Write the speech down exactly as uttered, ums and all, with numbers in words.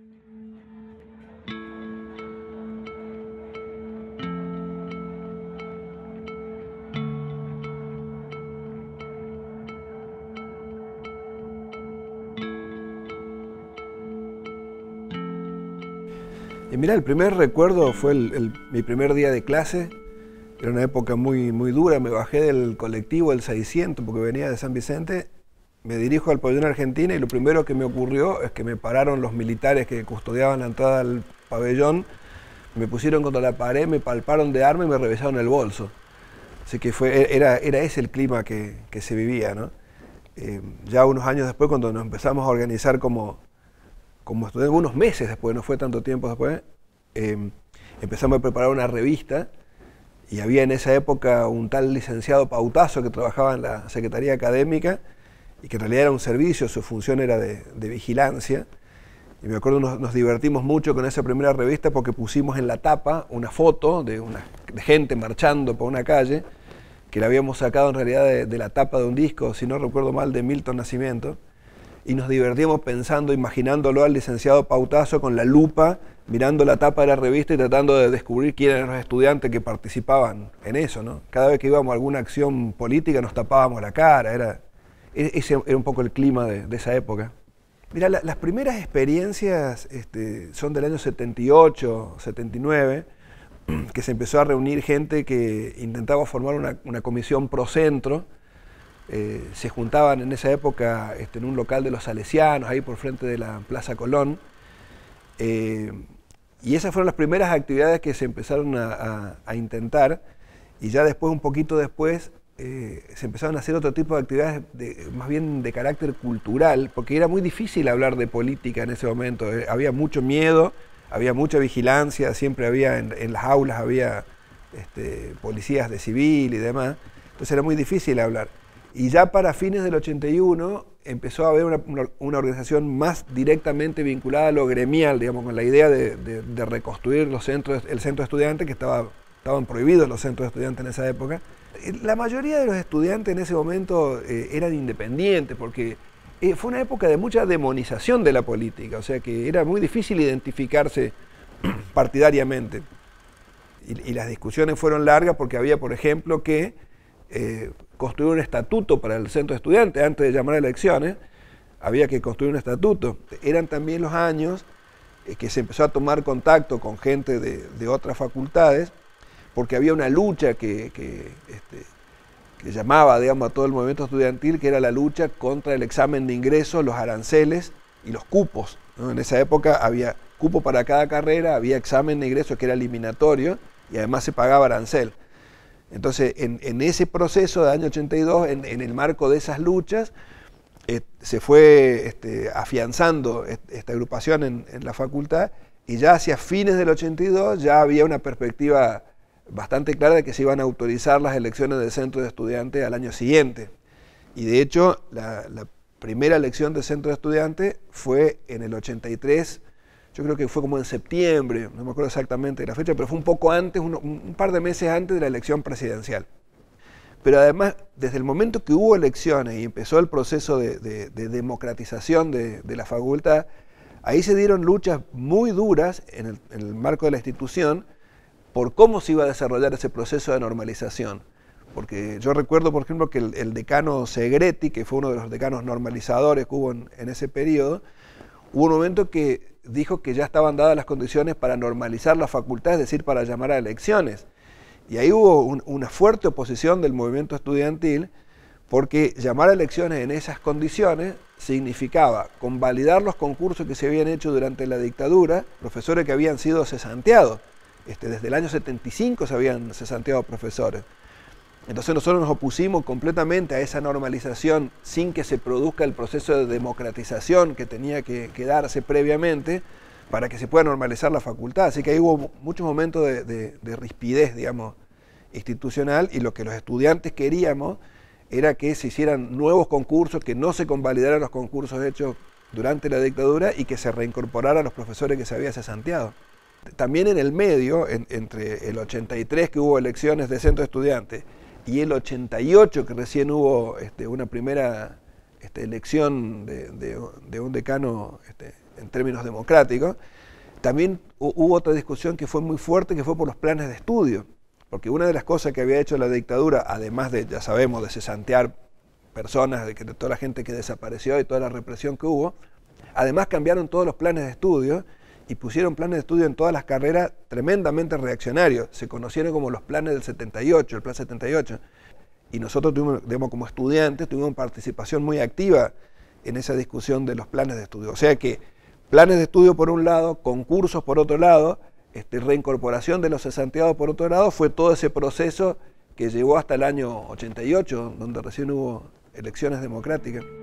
Y mira, el primer recuerdo fue el, el, mi primer día de clase. Era una época muy, muy dura. Me bajé del colectivo, el seiscientos, porque venía de San Vicente. Me dirijo al pabellón Argentina y lo primero que me ocurrió es que me pararon los militares que custodiaban la entrada al pabellón. Me pusieron contra la pared, me palparon de arma y me revisaron el bolso. Así que fue, era, era ese el clima que, que se vivía, ¿no? Eh, ya unos años después, cuando nos empezamos a organizar como... como estudiantes, unos meses después, no fue tanto tiempo después, eh, empezamos a preparar una revista y había en esa época un tal licenciado Pautazo que trabajaba en la Secretaría Académica y que en realidad era un servicio, su función era de, de vigilancia. Y me acuerdo nos, nos divertimos mucho con esa primera revista porque pusimos en la tapa una foto de, una, de gente marchando por una calle que la habíamos sacado en realidad de, de la tapa de un disco, si no recuerdo mal, de Milton Nascimento. Y nos divertíamos pensando, imaginándolo al licenciado Pautazo con la lupa, mirando la tapa de la revista y tratando de descubrir quiénes eran los estudiantes que participaban en eso, ¿no? Cada vez que íbamos a alguna acción política nos tapábamos la cara, era, ese era un poco el clima de, de esa época. Mira, la, las primeras experiencias este, son del año setenta y ocho, setenta y nueve, que se empezó a reunir gente que intentaba formar una, una comisión pro centro. Eh, se juntaban en esa época este, en un local de los Salesianos, ahí por frente de la Plaza Colón. Eh, y esas fueron las primeras actividades que se empezaron a, a, a intentar, y ya después, un poquito después, eh, se empezaron a hacer otro tipo de actividades de, más bien de carácter cultural, porque era muy difícil hablar de política en ese momento. Eh, había mucho miedo, había mucha vigilancia, siempre había en, en las aulas había este, policías de civil y demás, entonces era muy difícil hablar. Y ya para fines del ochenta y uno empezó a haber una, una, una organización más directamente vinculada a lo gremial, digamos, con la idea de, de, de reconstruir los centros, el centro de estudiantes, que estaba, estaban prohibidos los centros de estudiantes en esa época. La mayoría de los estudiantes en ese momento eh, eran independientes, porque eh, fue una época de mucha demonización de la política, o sea que era muy difícil identificarse partidariamente. Y, y las discusiones fueron largas porque había, por ejemplo, que eh, construir un estatuto para el centro de estudiantes. Antes de llamar a elecciones, había que construir un estatuto. Eran también los años eh, que se empezó a tomar contacto con gente de, de otras facultades, porque había una lucha que, que, este, que llamaba, digamos, a todo el movimiento estudiantil, que era la lucha contra el examen de ingreso, los aranceles y los cupos, ¿no? En esa época había cupo para cada carrera, había examen de ingreso que era eliminatorio y además se pagaba arancel. Entonces, en, en ese proceso del año ochenta y dos, en, en el marco de esas luchas, eh, se fue este, afianzando esta agrupación en, en la facultad, y ya hacia fines del ochenta y dos ya había una perspectiva bastante clara de que se iban a autorizar las elecciones del centro de estudiantes al año siguiente. Y de hecho, la, la primera elección del centro de estudiantes fue en el ochenta y tres, yo creo que fue como en septiembre, no me acuerdo exactamente de la fecha, pero fue un poco antes, un, un par de meses antes de la elección presidencial. Pero además, desde el momento que hubo elecciones y empezó el proceso de, de, de democratización de, de la facultad, ahí se dieron luchas muy duras en el, en el marco de la institución por cómo se iba a desarrollar ese proceso de normalización. Porque yo recuerdo, por ejemplo, que el, el decano Segretti, que fue uno de los decanos normalizadores que hubo en, en ese periodo, hubo un momento que dijo que ya estaban dadas las condiciones para normalizar la facultad, es decir, para llamar a elecciones. Y ahí hubo un, una fuerte oposición del movimiento estudiantil, porque llamar a elecciones en esas condiciones significaba convalidar los concursos que se habían hecho durante la dictadura, profesores que habían sido cesanteados. Este, desde el año setenta y cinco se habían cesanteado profesores. Entonces nosotros nos opusimos completamente a esa normalización sin que se produzca el proceso de democratización que tenía que, que darse previamente para que se pueda normalizar la facultad. Así que ahí hubo muchos momentos de, de, de rispidez, digamos, institucional, y lo que los estudiantes queríamos era que se hicieran nuevos concursos, que no se convalidaran los concursos hechos durante la dictadura y que se reincorporaran a los profesores que se habían cesanteado. También en el medio, en, entre el ochenta y tres que hubo elecciones de centro de estudiantes y el ochenta y ocho que recién hubo este, una primera este, elección de, de, de un decano este, en términos democráticos, también hubo otra discusión que fue muy fuerte, que fue por los planes de estudio. Porque una de las cosas que había hecho la dictadura, además de, ya sabemos, de cesantear personas, de, que, de toda la gente que desapareció y toda la represión que hubo, además cambiaron todos los planes de estudio y pusieron planes de estudio en todas las carreras tremendamente reaccionarios. Se conocieron como los planes del setenta y ocho, el plan setenta y ocho. Y nosotros tuvimos, digamos, como estudiantes, tuvimos participación muy activa en esa discusión de los planes de estudio. O sea que planes de estudio por un lado, concursos por otro lado, este, reincorporación de los cesanteados por otro lado, fue todo ese proceso que llegó hasta el año ochenta y ocho, donde recién hubo elecciones democráticas.